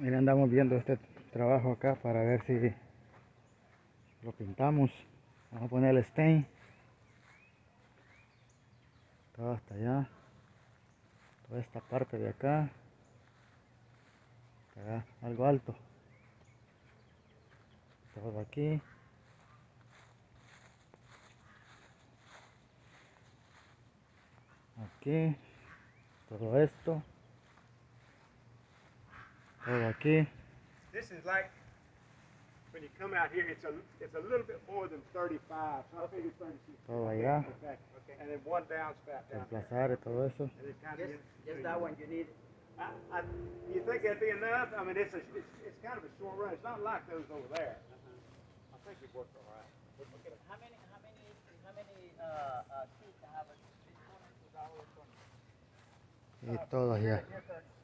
Mira, andamos viendo este trabajo acá para ver si lo pintamos. Vamos a poner el stain. Todo hasta allá. Toda esta parte de acá. Acá, algo alto. Todo aquí. Aquí. Todo esto. Todo aquí. This is like when you come out here, it's a little bit more than 35, so I figured 36. Todo allá. Okay. And then one downspout down there. Reemplazar y todo eso. And then kind of Just that one you need. you think that'd be enough? I mean, it's kind of a short run. It's not like those over there. I think it worked all right. Okay, how many sheets have a corner? Y todo allá.